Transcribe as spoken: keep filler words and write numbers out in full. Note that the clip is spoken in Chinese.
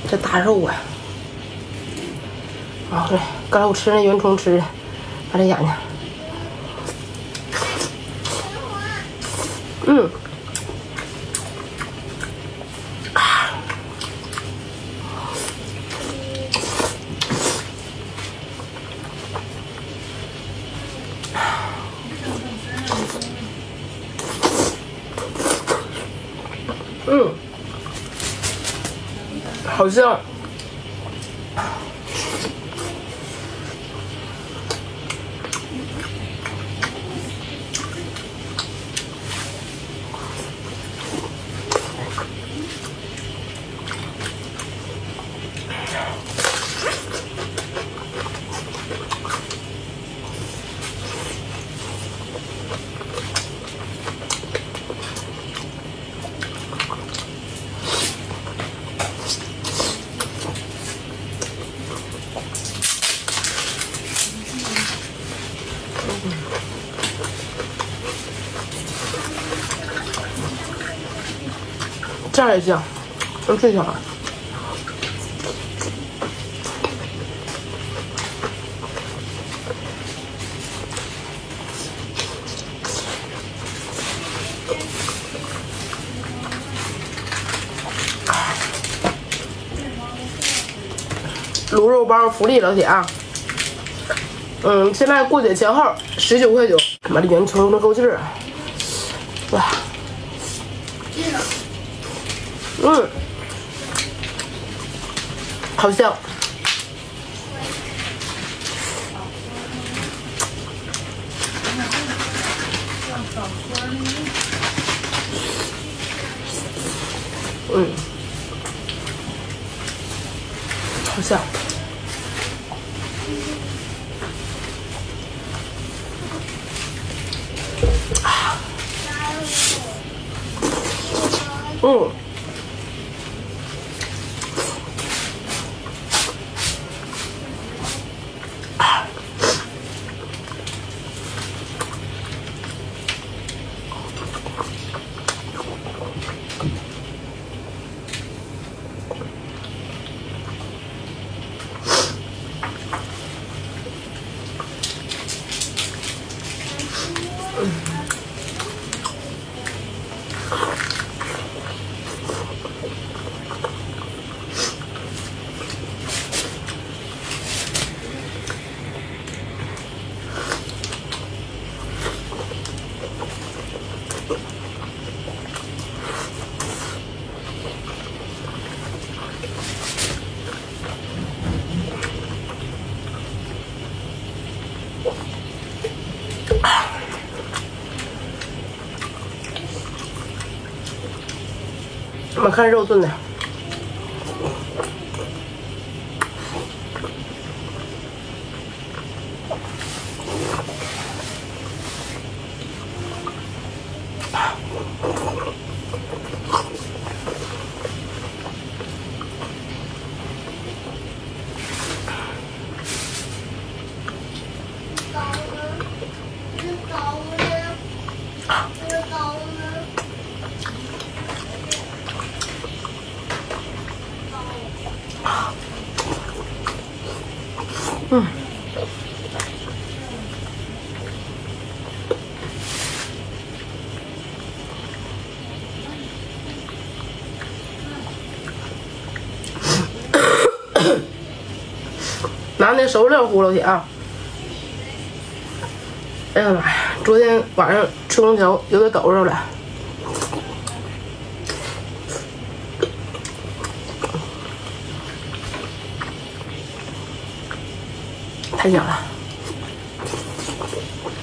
这大肉啊！啊，对，刚才我吃那圆葱吃的，把这眼睛，嗯，啊，嗯，好香。 这样也行，能最香了。卤肉包福利老铁啊！嗯，现在过节前后十九块九，妈的圆葱能够劲儿啊！哇，嗯，好香。嗯，好香。啊，嗯。 我们看肉炖的，嗯，拿那熟料糊老铁啊！哎呀妈呀，昨天晚上吃空调有点抖着了。 太香了！